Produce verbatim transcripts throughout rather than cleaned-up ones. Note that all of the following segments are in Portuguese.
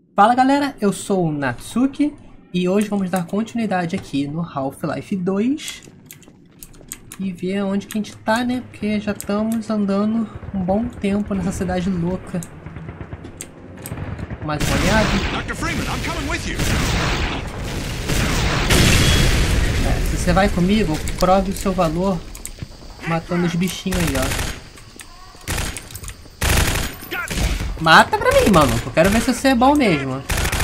Fala galera, eu sou o Natsuki e hoje vamos dar continuidade aqui no Half-Life dois e ver onde que a gente tá, né? Porque já estamos andando um bom tempo nessa cidade louca. Mais uma olhada. doutor Freeman, I'm coming with you. É, se você vai comigo, prove o seu valor matando os bichinhos aí, ó. Mata pra mim, mano. Eu quero ver se você é bom mesmo.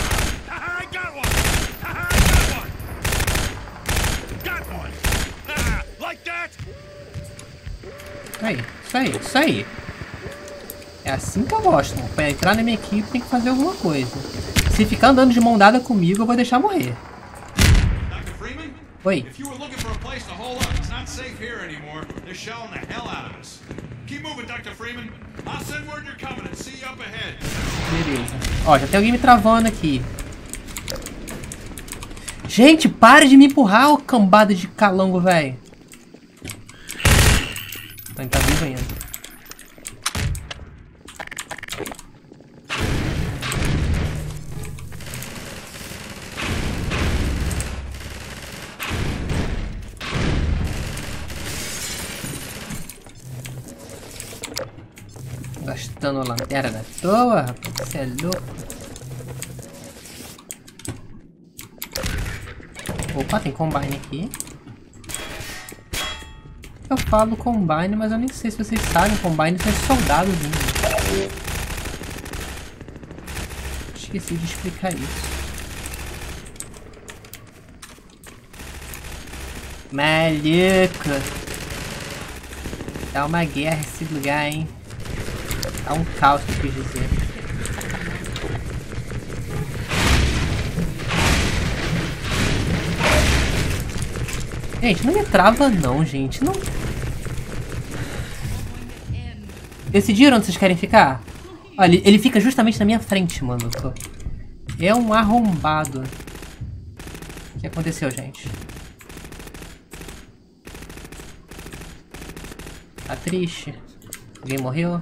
Aí, isso aí, isso aí. É assim que eu gosto, mano. Pra entrar na minha equipe tem que fazer alguma coisa. Se ficar andando de mão dada comigo, eu vou deixar morrer. doutor Freeman? Oi. If you were looking for a place to hole up, it's not safe here anymore. They're shelling the hell out of us. Keep moving, doutor Freeman. I'll send word you're coming and see you up ahead. Beleza. Ó, já tem alguém me travando aqui. Gente, pare de me empurrar, ô cambada de calango, velho. Ele tá vivo ainda. Gastando a lanterna à toa, rapaz. Você é louco. Opa, tem combine aqui. Eu falo combine, mas eu nem sei se vocês sabem. Combine são soldados ainda. Esqueci de explicar isso. Maluco. Tá uma guerra esse lugar, hein? Tá um caos, que eu quis dizer. Gente, não me trava não, gente. Não. Decidiram onde vocês querem ficar? Olha, ele, ele fica justamente na minha frente, mano. É um arrombado. O que aconteceu, gente? Tá triste? Alguém morreu?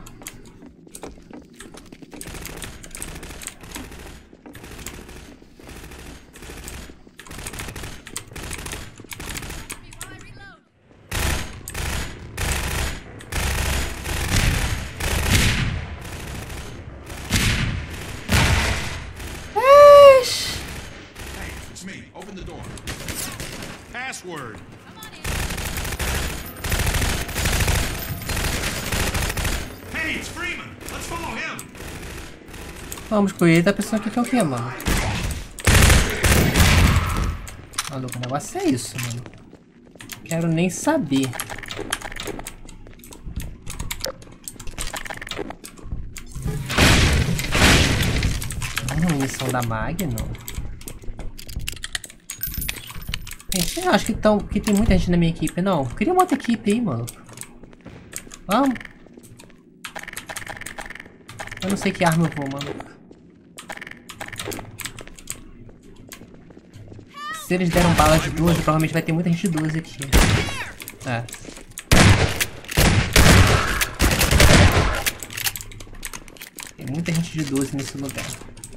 Password. Hey, it's Freeman. Let's follow him. Vamos com ele da pessoa que quer o que, mano? Maluco, o negócio é isso, mano. Quero nem saber. Hum, missão da Magnum. Gente, eu acho que, tão, que tem muita gente na minha equipe, não. Cria uma outra equipe aí, mano. Vamos. Eu não sei que arma eu vou, mano. Se eles deram bala de doze, provavelmente vai ter muita gente de doze aqui. É. Tem muita gente de doze nesse lugar.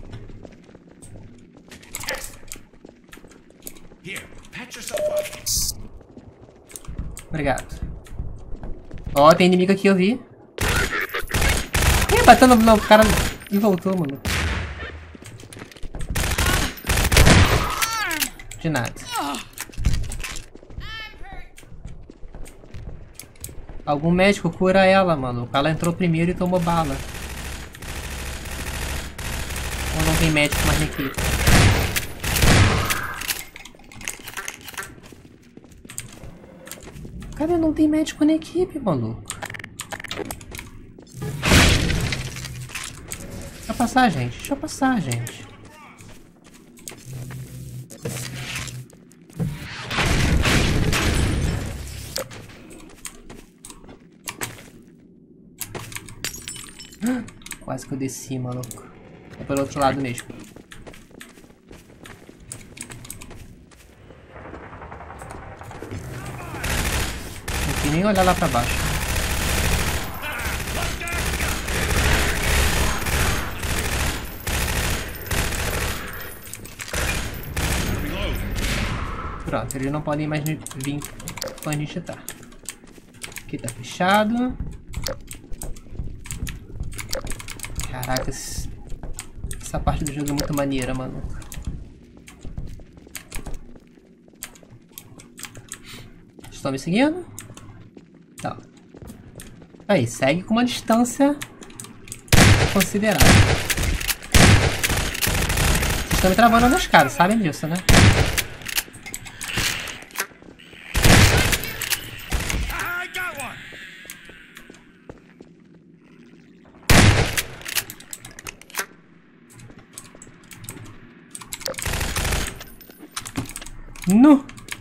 Obrigado. Ó, oh, tem inimigo aqui, eu vi. Ih, bateu no, no cara e voltou, mano. De nada. Algum médico cura ela, mano. Ela entrou primeiro e tomou bala. Ou não tem médico mais na equipe? Cadê? Não tem médico na equipe, maluco. Deixa eu passar, gente. Deixa eu passar, gente. Quase que eu desci, maluco. É pelo outro lado mesmo. Não tem nem olhar lá pra baixo. Pronto, eles não podem mais vir quando a gente tá. Aqui tá fechado. Caraca, essa parte do jogo é muito maneira, mano. Estão me seguindo? Tá. Aí, segue com uma distância considerável. Vocês estão me travando nas caras, sabem disso, né? No!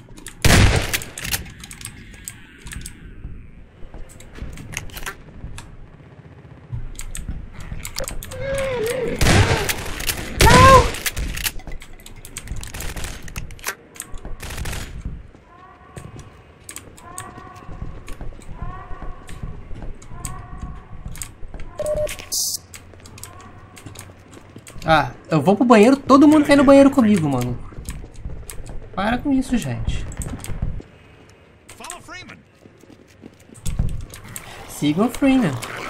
Ah, eu vou pro banheiro, todo mundo quer ir no banheiro comigo, mano. Para com isso, gente. Sigam o Freeman.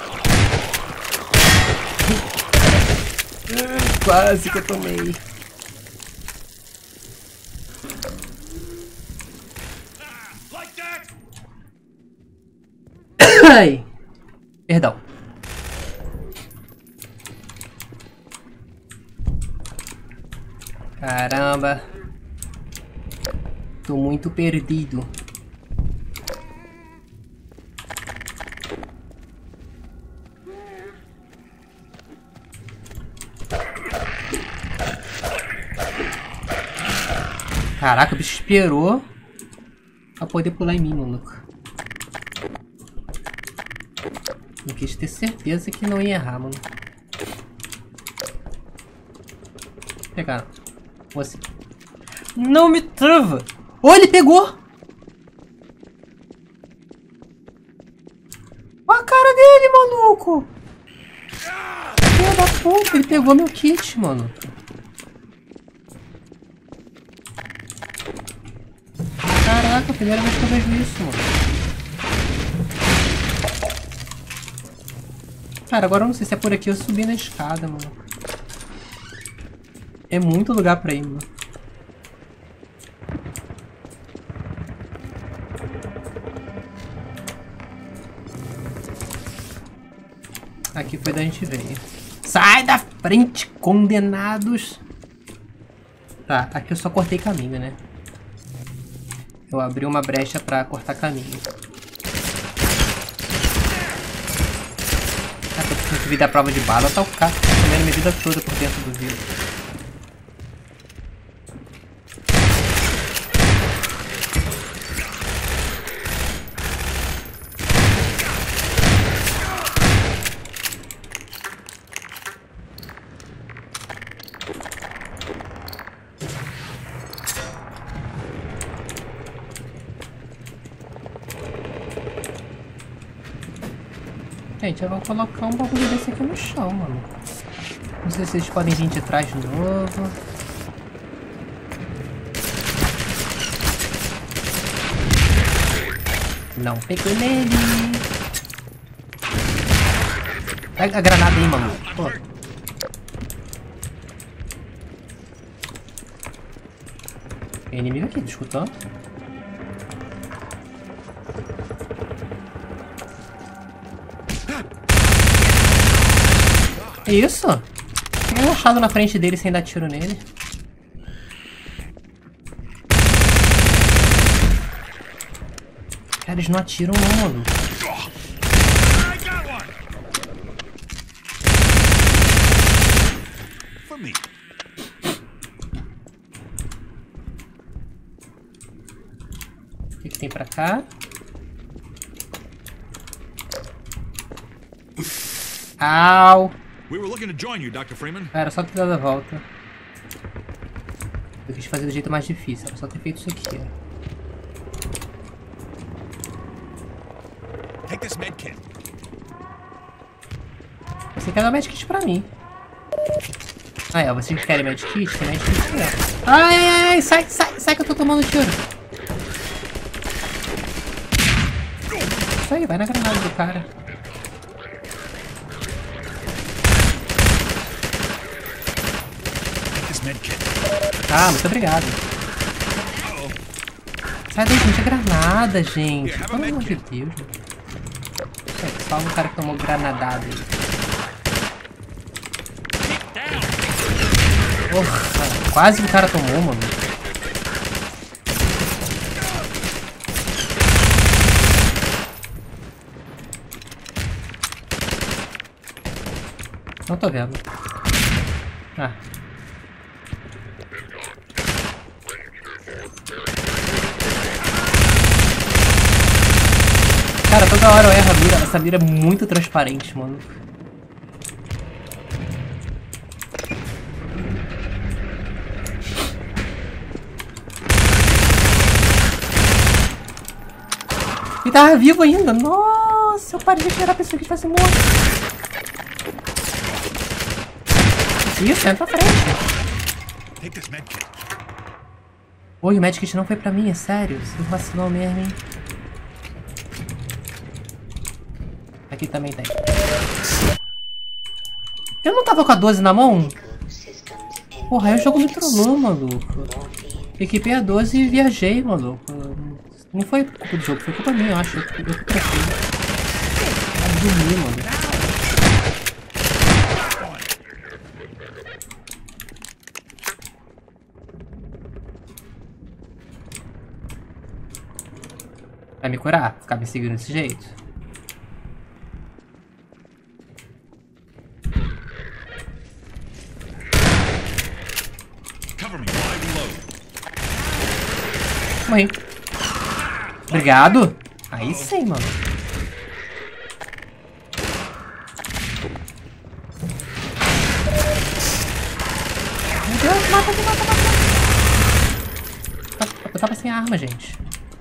Quase que eu tomei. Ai. Perdão. Caramba. Tô muito perdido. Caraca, o bicho esperou pra poder pular em mim, maluco. Eu quis ter certeza que não ia errar, mano. Vou pegar você. Não me trava! Oh, ele pegou! Olha a cara dele, maluco! Filho da puta, ele pegou meu kit, mano. Caraca, a primeira vez que eu vejo isso, mano. Cara, agora eu não sei se é por aqui eu subi na escada, mano. É muito lugar pra ir, mano. Aqui foi da gente veio. Sai da frente, condenados! Tá, aqui eu só cortei caminho, né? Eu abri uma brecha pra cortar caminho. Ah, tô precisando de vida à prova de bala. Tá o cara comendo minha vida toda por dentro do vidro. Gente, eu vou colocar um bagulho desse aqui no chão, mano. Não sei se vocês podem vir de trás de novo. Não pegou nele. Pega a granada aí, mano. Pô. Tem inimigo aqui, tá escutando? Isso? Fiquei relaxado na frente dele sem dar tiro nele. Cara, eles não atiram não, mano. O que que tem pra cá? Au! We were looking to join you, doutor Freeman. Era só ter dado a volta. Eu quis fazer do jeito mais difícil, era só ter feito isso aqui, ó. Take this medkit. Você quer dar medkit pra mim. Ah, é, vocês querem medkit? Tem medkit, é. Ai, ai, ai, sai, sai, sai que eu tô tomando tiro. Isso aí, vai na granada do cara. Ah, muito obrigado. Sai daí, gente, é granada, gente. Pelo amor de Deus. É, salva o cara que tomou granadada aí. Porra, quase o cara tomou, mano. Não tô vendo. Ah. Cara, toda hora eu erro a mira. Essa mira é muito transparente, mano. E tava vivo ainda. Nossa, eu parei de atirar a pessoa que estivesse morta. Isso, entra pra frente. Oi, o medkit não foi pra mim, é sério. Você vacilou mesmo, hein? Aqui também tem. Eu não tava com a doze na mão? Porra, aí o jogo me trollou, maluco. Equipei a doze e viajei, maluco. Não foi culpa do jogo, foi culpa minha, eu acho. Eu fui trofei. Ah, dormi, mano. Vai me curar? Ficar me seguindo desse jeito? Morri. Obrigado. Aí sim, mano. Meu Deus, mata, mata, mata. Eu tava sem arma, gente.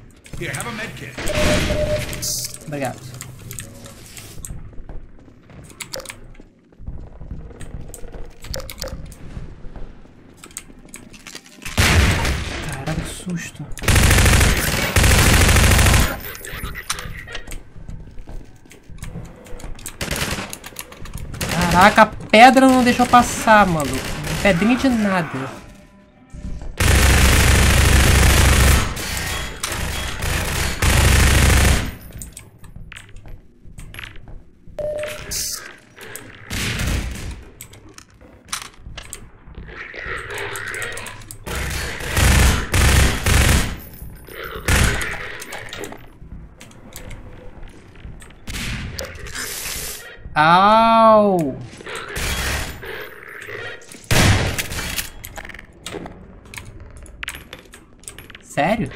Obrigado. Caraca, que susto. Caraca, a pedra não deixou passar, maluco. Pedrinha de nada. Au! Sério?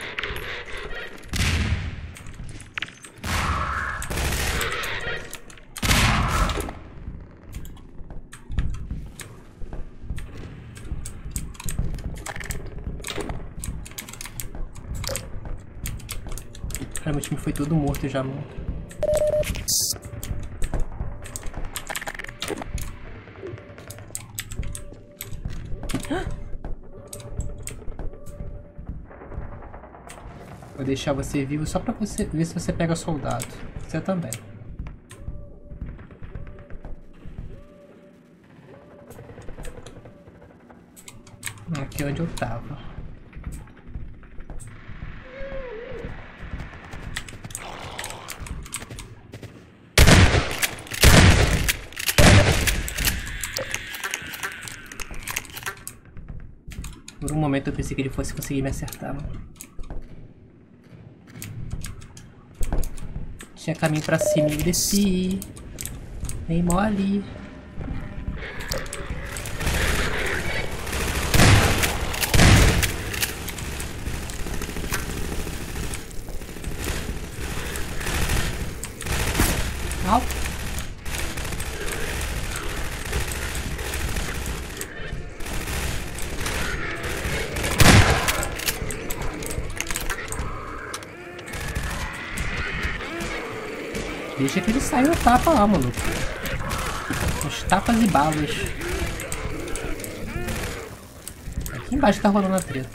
Cara, meu time foi todo morto já, mano. Vou deixar você vivo só pra você ver se você pega soldado. Você também. Aqui é onde eu tava. Por um momento eu pensei que ele fosse conseguir me acertar, mano. Tinha caminho pra cima e desci. Nem mole. Au. Deixa que ele saia no tapa lá, maluco. Os tapas e balas. Aqui embaixo tá rolando a treta.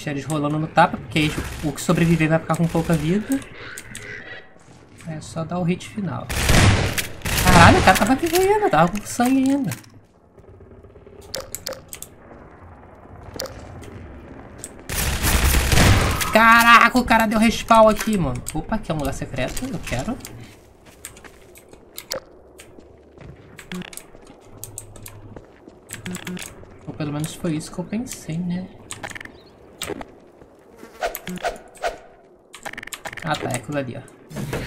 deixar eles rolando no tapa, porque aí o que sobreviver vai ficar com pouca vida. É só dar o hit final. Caralho, o cara tava vivo ainda, tava com sangue ainda. Caraca, o cara deu respawn aqui, mano. Opa, aqui é um lugar secreto, eu quero. Ou pelo menos foi isso que eu pensei, né? Ah tá, é aquilo ali, ó.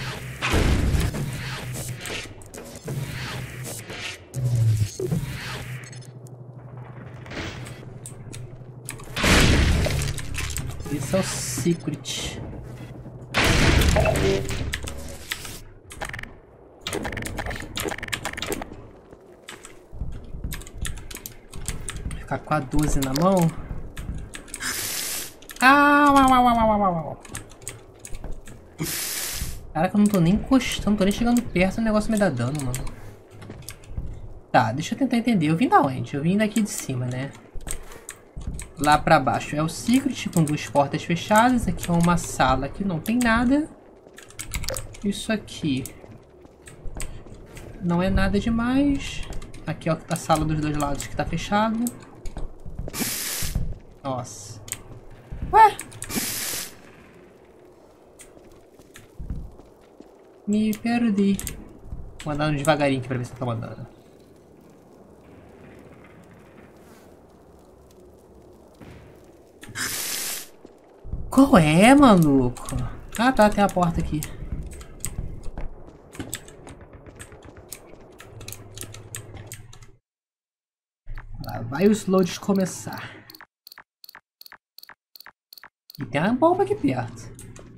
Esse é o secret. Ficar com a doze na mão. Au, au, au, au, au, au, au. Caraca, eu não tô nem encostando, não tô nem chegando perto, o negócio me dá dano, mano. Tá, deixa eu tentar entender. Eu vim da onde? Eu vim daqui de cima, né? Lá pra baixo é o secret com duas portas fechadas. Aqui é uma sala que não tem nada. Isso aqui não é nada demais. Aqui ó, a sala dos dois lados que tá fechado. Nossa. Ué? Me perdi. Vou andando devagarinho aqui pra ver se tá mandando. Qual é, maluco? Ah tá, tem a porta aqui. Lá vai o Slow começar. E tem uma bomba aqui perto.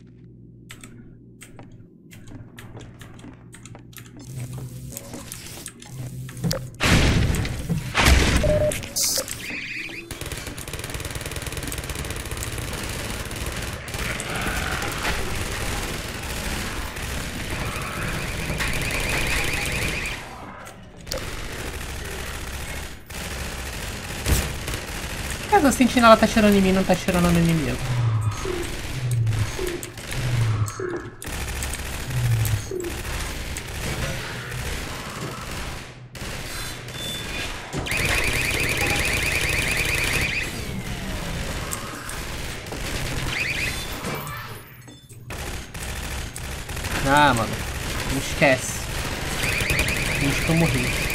Caso a sentinela tá atirando em mim, não tá atirando no inimigo. Ah, mano. Não esquece. Finge que eu morri.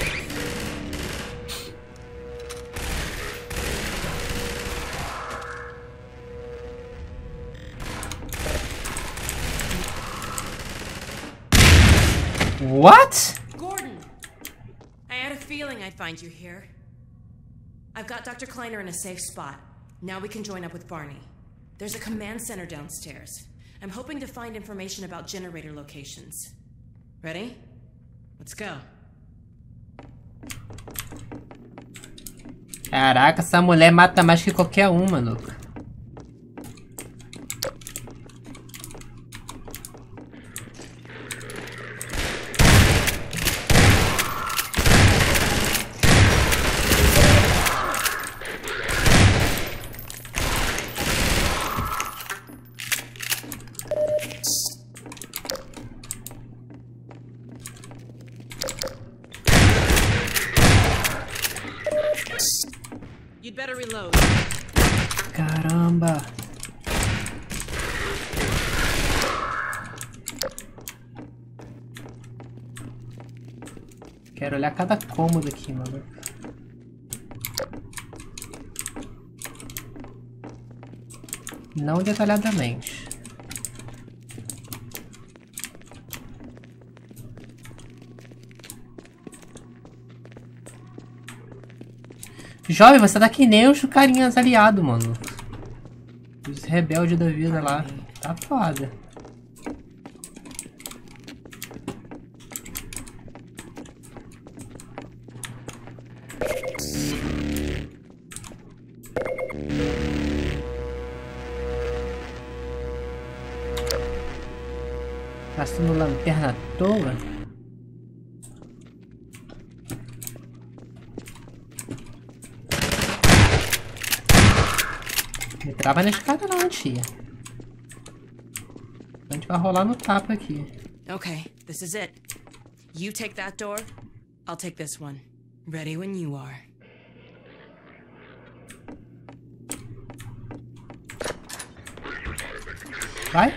What? Gordon! I had a feeling I'd find you here. I've got Doctor Kleiner in a safe spot. Now we can join up with Barney. There's a command center downstairs. I'm hoping to find information about generator locations. Ready? Let's go. Caraca, essa mulher mata mais que qualquer um, mano. You'd better reload. Caramba. Quero olhar cada cômodo aqui, mano. Não detalhadamente. Jovem, você tá que nem os carinhas aliados, mano. Os rebeldes da vida lá. Tá foda. Passando lanterna à toa. Tava na escada não, tia. A gente vai rolar no tapa aqui. Okay, this is it. You take that door, I'll take this one. Ready when you are. Vai.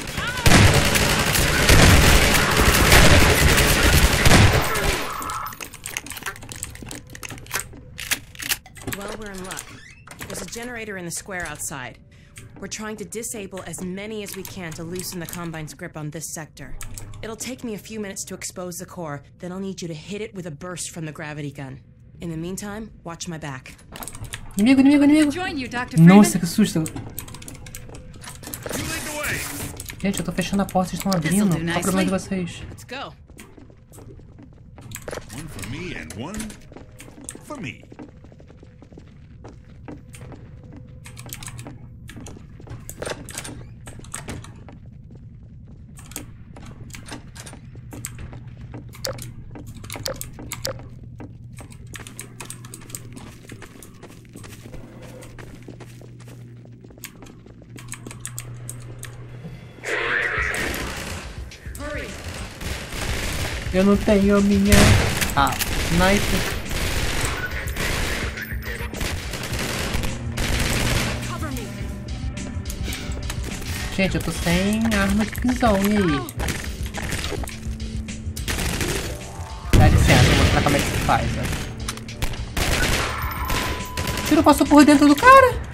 Well, we're in luck. There's a generator in the square outside. We're trying to disable as many as we can to loosen the Combine's grip on this sector. It'll take me a few minutes to expose the core, then I'll need you to hit it with a burst from the gravity gun. In the meantime, watch my back. Inimigo, inimigo, inimigo. Join you, Doctor Freeman. Nossa, que susto. Gente, eu tô fechando a porta, vocês estão abrindo. Qual o problema de vocês? Let's go. One for me and one for me. Eu não tenho minha... Ah, sniper. Gente, eu tô sem arma de prisão, e aí? Dá licença, vou mostrar como é que se faz, ó. O tiro passou por dentro do cara.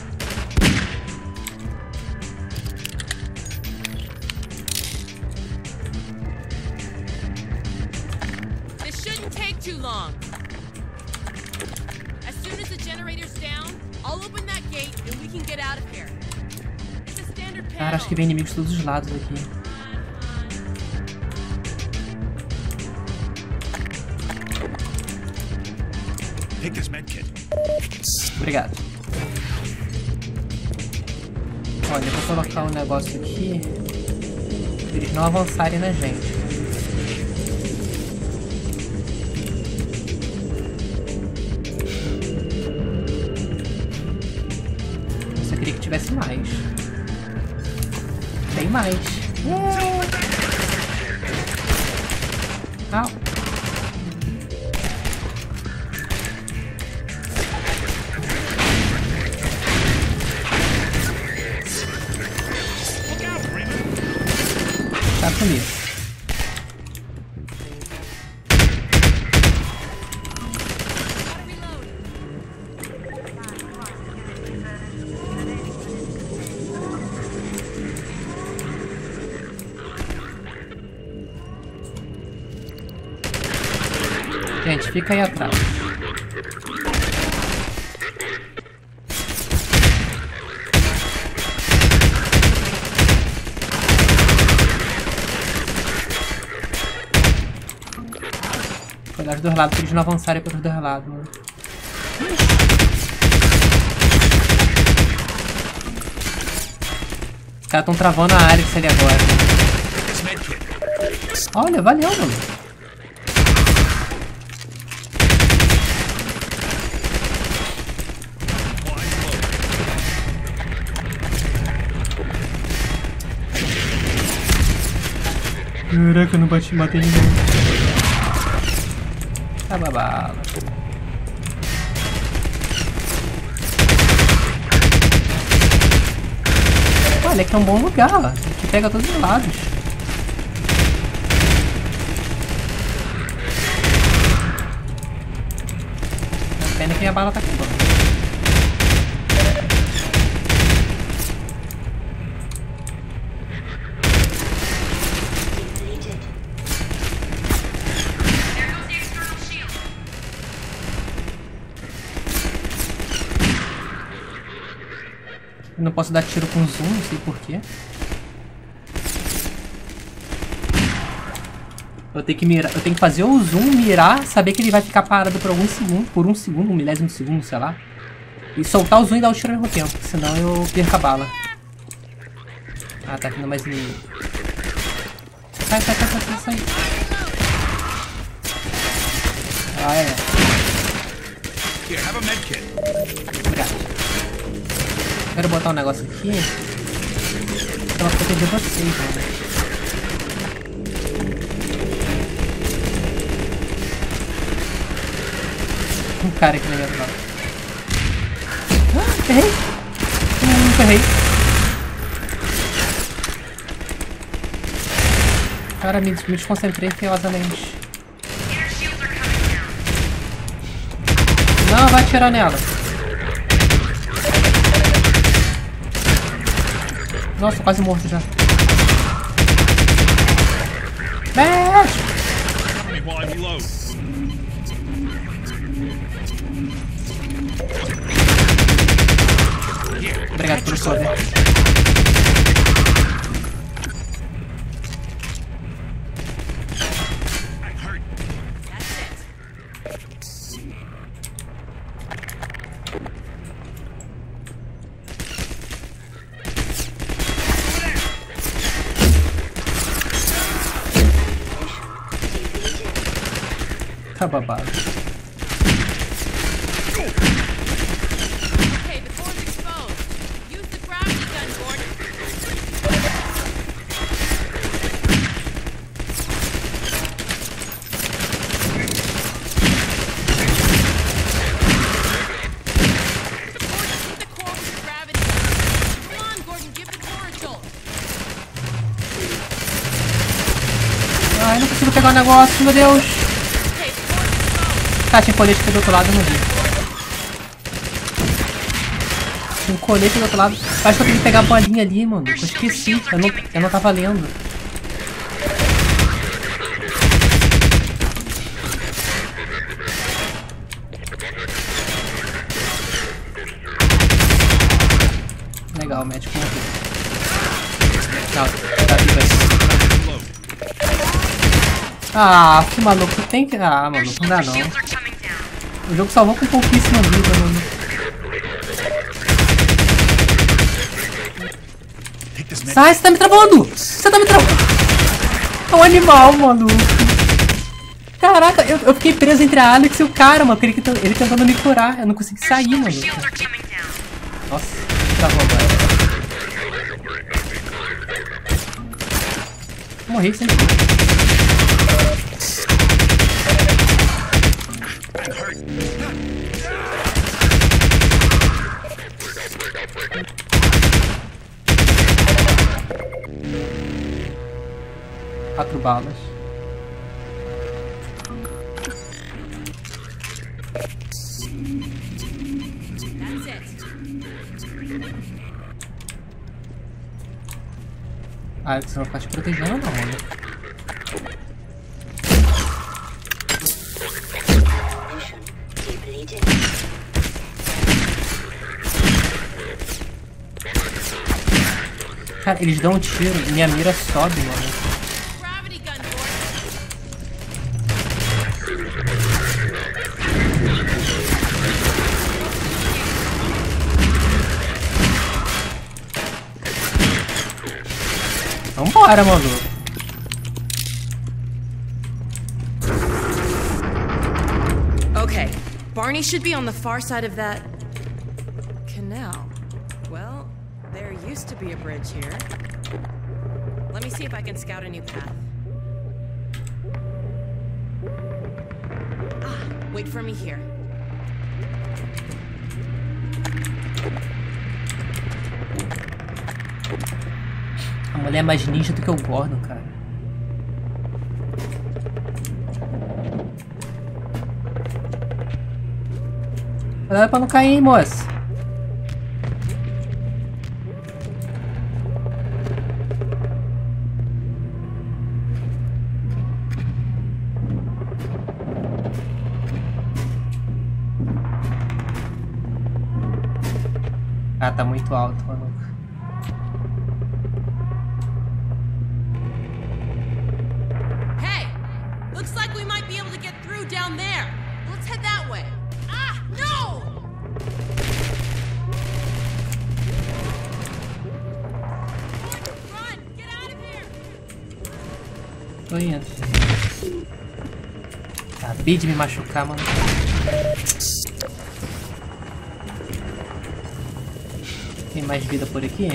Cara, acho que vem inimigos de todos os lados aqui. Obrigado. Olha, eu vou colocar um negócio aqui pra eles não avançarem na gente. Eu só queria que tivesse mais. Tem mais. Uh! Au. Tá comigo. Gente, fica aí atrás. Cuidar dos dois lados pra eles não avançarem pelos dois lados. Mano. Os caras estão travando a área ali agora. Olha, valeu, mano. Caraca, eu não bati, matei ninguém. Acaba a bala. Olha, aqui é um bom lugar. Aqui pega todos os lados. A pena que a bala tá acabando. Eu não posso dar tiro com zoom, não sei porquê. Eu tenho que mirar, eu tenho que fazer o zoom, mirar, saber que ele vai ficar parado por algum segundo, por um segundo, um milésimo de segundo, sei lá. E soltar o zoom e dar o tiro ao mesmo tempo, senão eu perco a bala. Ah, tá vindo mais inimigo. Sai, sai, sai, sai, sai, sai. Ah, é. Here, have a med kit. Obrigado. Quero botar um negócio aqui pra proteger vocês, mano. Um cara aqui na minha tela. Ah, errei! Hum, errei. Cara, me, me desconcentrei feiosamente. Não, vai atirar nela. Nossa, quase morto já. Mexe! Obrigado pelo software. Tá babado. Okay, the board's exposed. Use the gravity gun, Gordon. Gordon, hit the core with the gravity gun. Come on, Gordon, give the core a jolt. Ai, não consigo pegar o negócio, meu Deus. Tá, tinha colete aqui do outro lado, eu não vi. Tinha um colete do outro lado. Acho que eu tenho que pegar a bolinha ali, mano. Eu esqueci. Eu não, eu não tava lendo. Legal, o médico morreu. Não, tá vivo aí. Ah, que maluco. Tem que... Ah, maluco, não dá não. O jogo salvou com pouquíssima vida, mano. Sai, você tá me travando! Você tá me travando! É um animal, maluco. Caraca, eu, eu fiquei preso entre a Alex e o cara, mano. Ele, ele tentando me curar. Eu não consegui sair, maluco. Nossa, travou agora. Morri sem jeito. Quatro balas. Ah, você não vai ficar te protegendo não, mano. Cara, eles dão um tiro e minha mira sobe, mano. Vambora, maluco. Okay, Barney should be on the far side of that canal. Well, there used to be a bridge here. Let me see if I can scout a new path. Ah, wait for me here. A mulher é mais ninja do que o Gordon, cara. Cuidado pra não cair, hein, moça. Ah, tá muito alto, mano. Tô indo. Acabei de me machucar, mano. Tem mais vida por aqui?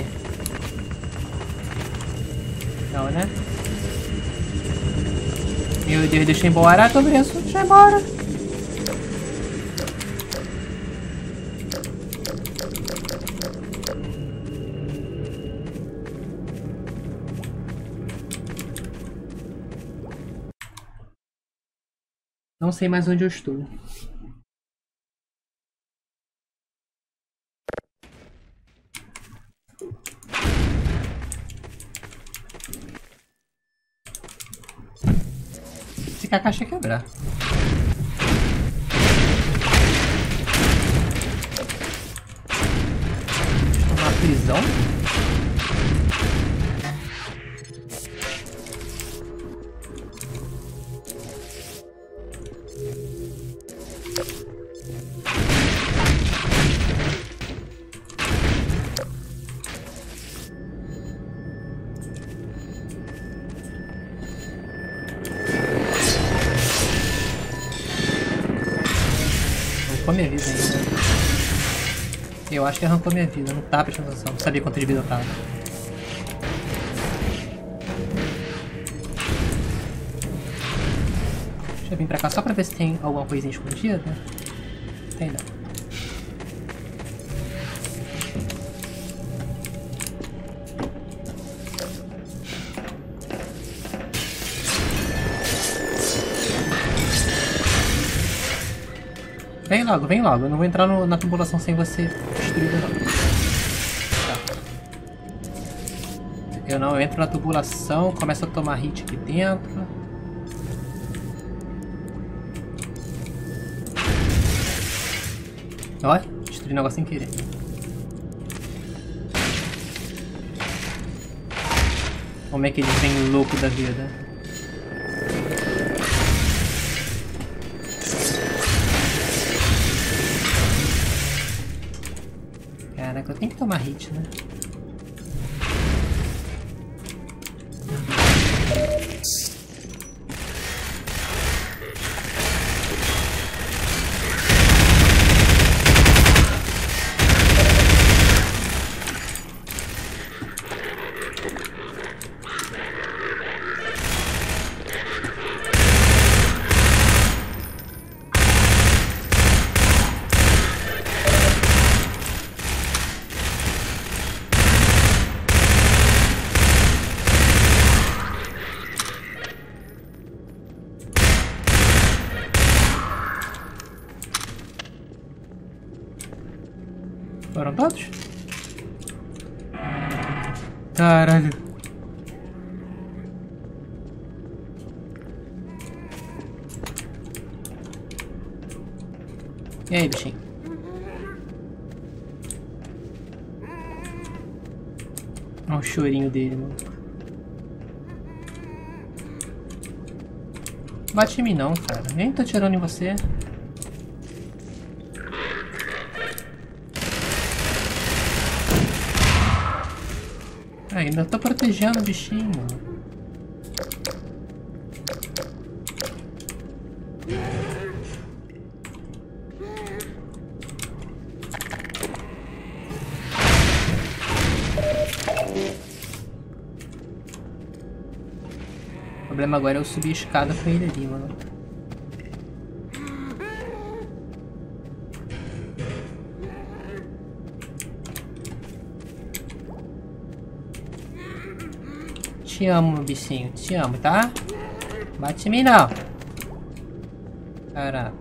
Não, né? Meu Deus, deixa eu ir embora. Tô preso. Deixa eu ir embora. Não sei mais onde eu estou. Se que a caixa quebrar. Estou numa prisão? Arrancou minha vida ainda. Eu acho que arrancou minha vida, não tá prestando atenção, não sabia quanto de vida eu tava. Deixa eu vir pra cá só pra ver se tem alguma coisinha escondida. Tem não. Vem logo, vem logo. Eu não vou entrar no, na tubulação sem você destruir não. Tá. Eu não entro na tubulação, começo a tomar hit aqui dentro. Ó, destruí o negócio sem querer. Como é que eles vêm louco da vida? Caraca, eu tenho que tomar hit, né? Foram todos? Caralho. E aí, bichinho? Olha o chorinho dele, mano. Bate em mim não, cara. Nem tô atirando em você. Ainda tô protegendo o bichinho. O problema agora é eu subir a escada com ele ali, mano. Te amo, meu bichinho. Te amo, tá? Bate em mim, não. Caraca.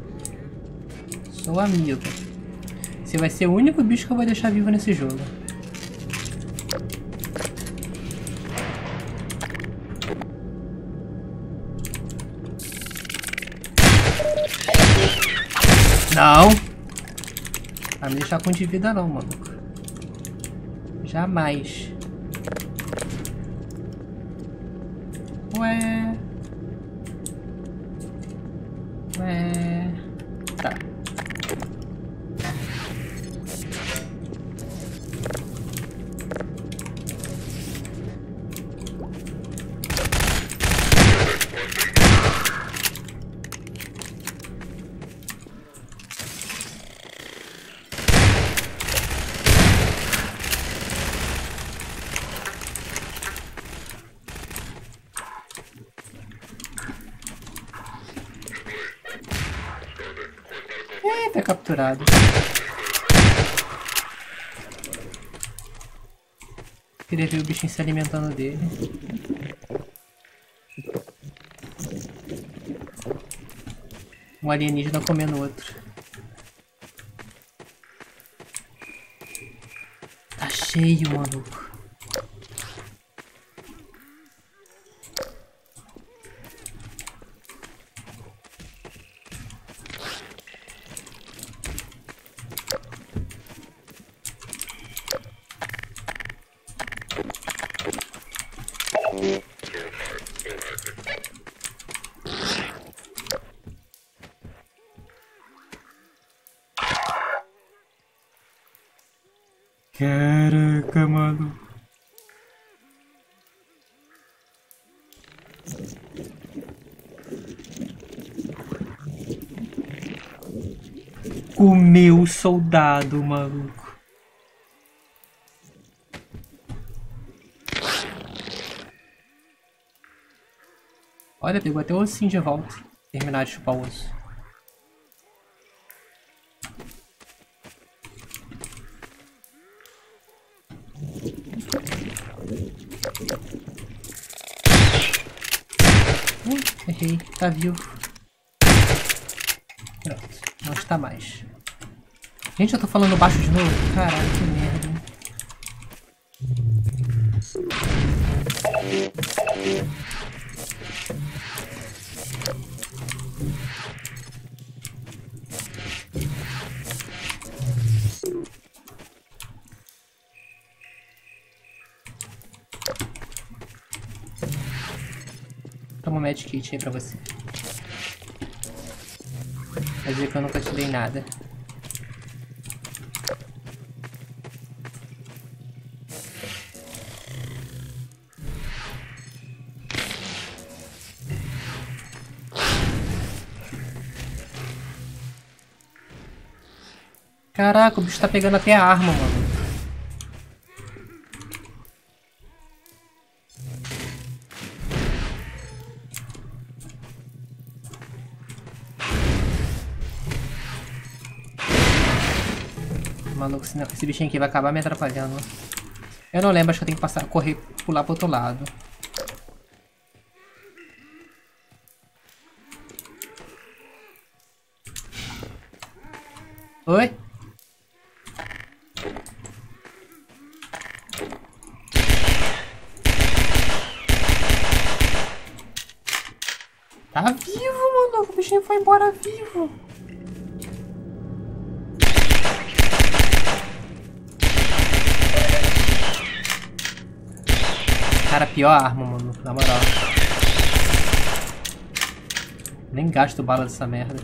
Sou amigo. Você vai ser o único bicho que eu vou deixar vivo nesse jogo. Não. Vai me deixar com de vida não, mano. Jamais. Ué. Ué. Tá. Ih, tá capturado. Queria ver o bichinho se alimentando dele. Um alienígena comendo outro. Tá cheio, maluco. Caraca, mano. Comeu o soldado, maluco. Olha, pegou até o ossinho de volta. Terminar de chupar o osso. Hum, errei. Tá vivo. Pronto. Não está mais. Gente, eu tô falando baixo de novo? Caralho, que merda. Toma um medkit aí pra você. Quer dizer que eu nunca te dei nada. Caraca, o bicho tá pegando até a arma, mano. Maluco, esse bichinho aqui vai acabar me atrapalhando. Eu não lembro, acho que eu tenho que passar, correr, pular pro outro lado. Oi? Tá vivo, mano. O bichinho foi embora vivo. Cara, pior arma, mano. Na moral. Nem gasto bala dessa merda.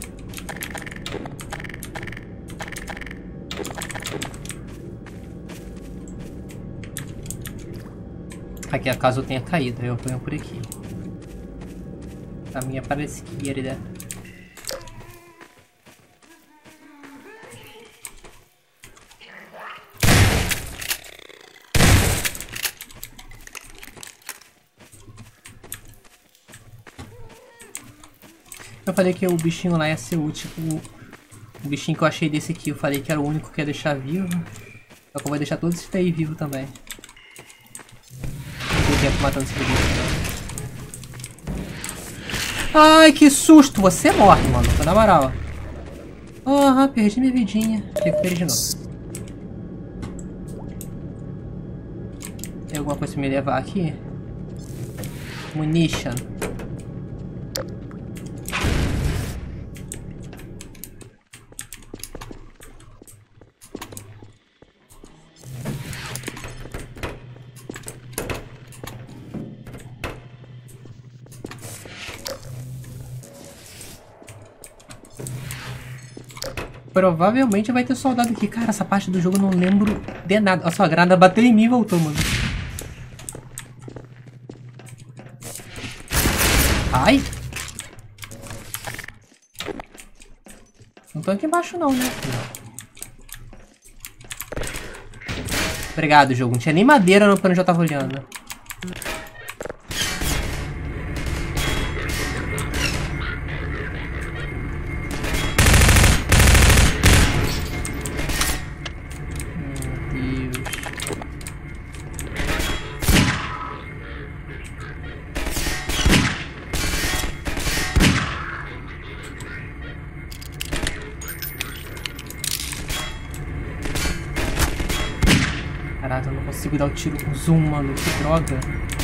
Aqui, caso eu tenha caído, eu venho por aqui. A minha para a esquerda. Eu falei que o bichinho lá ia ser útil. O bichinho que eu achei desse aqui, eu falei que era o único que ia deixar vivo. Só que eu vou deixar todos esses daí vivos também. O tempo matando esse bicho, né? Ai, que susto! Você morre, mano. Na moral. Ah, perdi minha vidinha. Recuperei de novo. Tem alguma coisa pra me levar aqui? Munition. Provavelmente vai ter soldado aqui. Cara, essa parte do jogo eu não lembro de nada. Olha só, a granada bateu em mim e voltou, mano. Ai! Não tô aqui embaixo não, né? Não. Obrigado, jogo. Não tinha nem madeira no plano que eu tava olhando. consigo dar o tiro com zoom, mano. Que droga.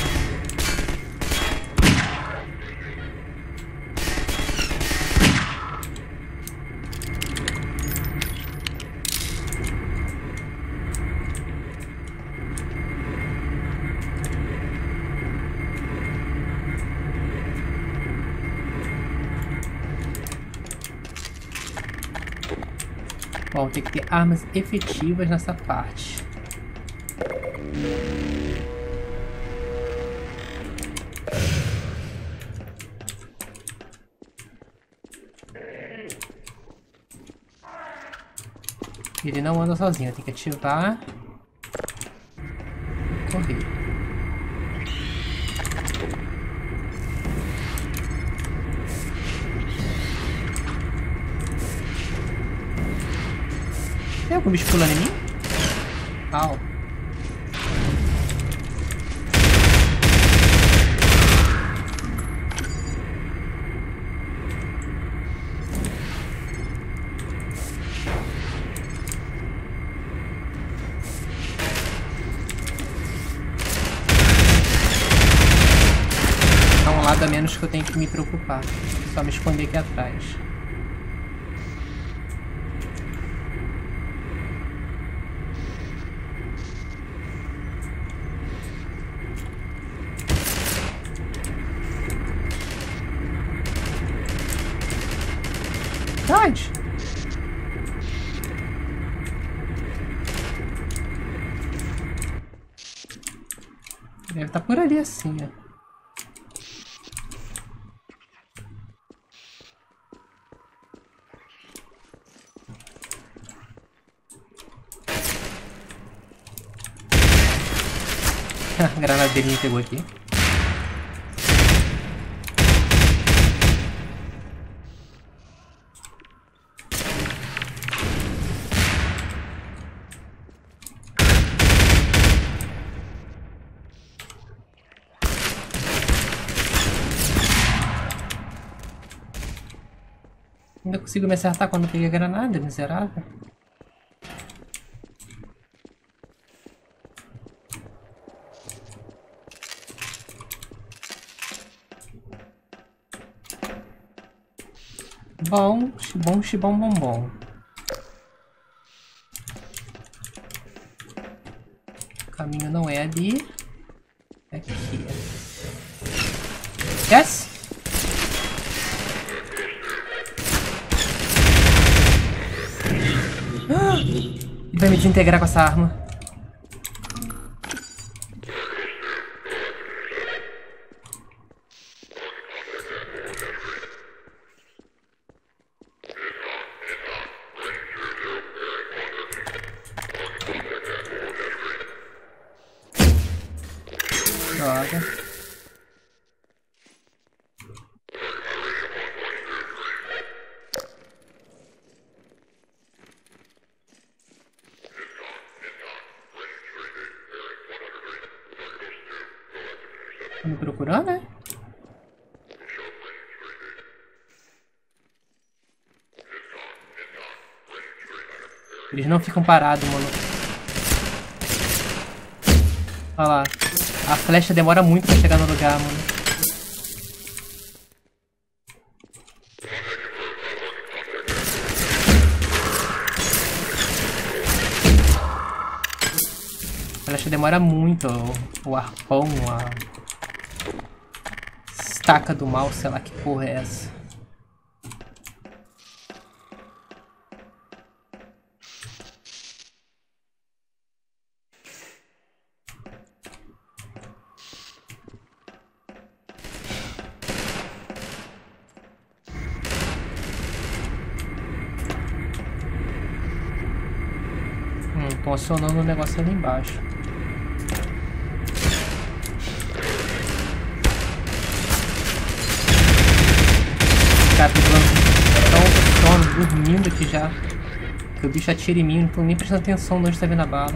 Bom, tem que ter armas efetivas nessa parte. Ele não anda sozinho, tem que ativar e correr. Tem algum bicho pulando em mim? Au. Há um lado a menos que eu tenho que me preocupar. Só me esconder aqui atrás. Verdade. Deve estar por ali assim, ó. A granada dele me pegou aqui. Ainda consigo me acertar quando peguei a granada, miserável. Bom, bom, bom, bom, bom. O caminho não é ali. É aqui. Yes! Ah, ele vai me desintegrar com essa arma. Droga. Tá me procurando, né? Eles não ficam parados, mano. Olha lá. A flecha demora muito pra chegar no lugar, mano. A flecha demora muito. O, o arpão, a estaca do mal, sei lá que porra é essa. Estão acionando o negócio ali embaixo. Cara, tô tão sono, dormindo aqui já. Que o bicho atira em mim, não tô nem prestando atenção de onde tá vindo a bala.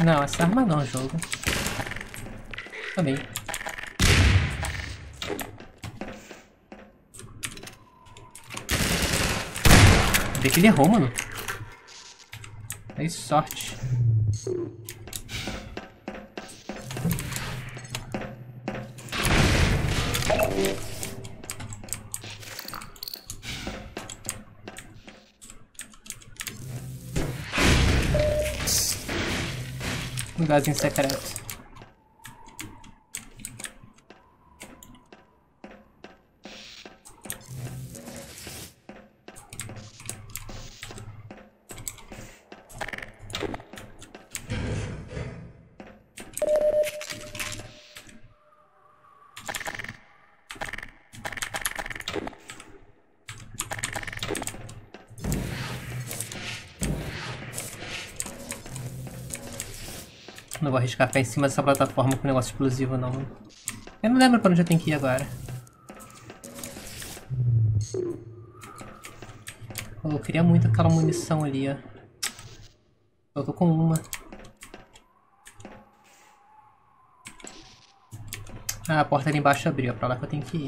Não, essa arma não, jogo. Também. Vê que ele errou, mano. Aí sorte. Lugarzinho secreto. Não vou arriscar ficar em cima dessa plataforma com negócio explosivo, não. Eu não lembro pra onde eu tenho que ir agora. Oh, eu queria muito aquela munição ali, ó. Eu tô com uma. Ah, a porta ali embaixo abriu. É pra lá que eu tenho que ir.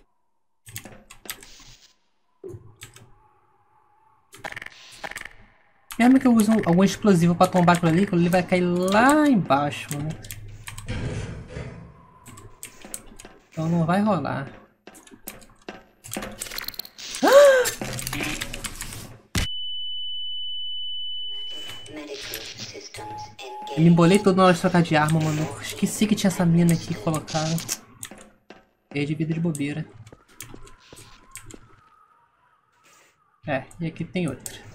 Mesmo que eu use um, algum explosivo pra tombar aquilo ali, aquilo ali vai cair lá embaixo, né? Então não vai rolar. Ah! Eu me embolei todo na hora de trocar de arma, mano. Esqueci que tinha essa mina aqui colocada. Perdi vida de bobeira. É, e aqui tem outra.